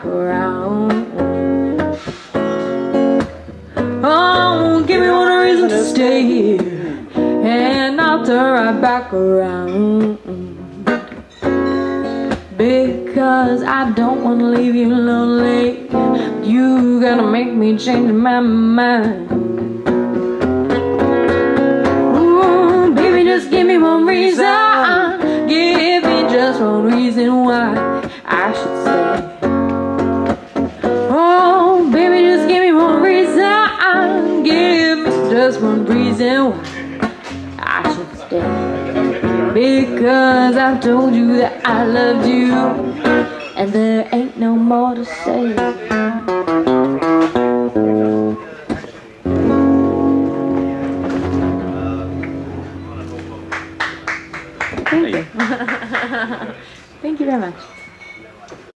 around. Oh, give me one reason to stay here, and I'll turn right back around. Because I don't want to leave you lonely, you gotta make me change my mind. Ooh, baby, just give me one reason, give me just one reason why I should stay. Oh, baby, just give me one reason, give me just one reason why I should stay. Because I've told you that I loved you, and there ain't no more to say. Thank you. Thank you very much.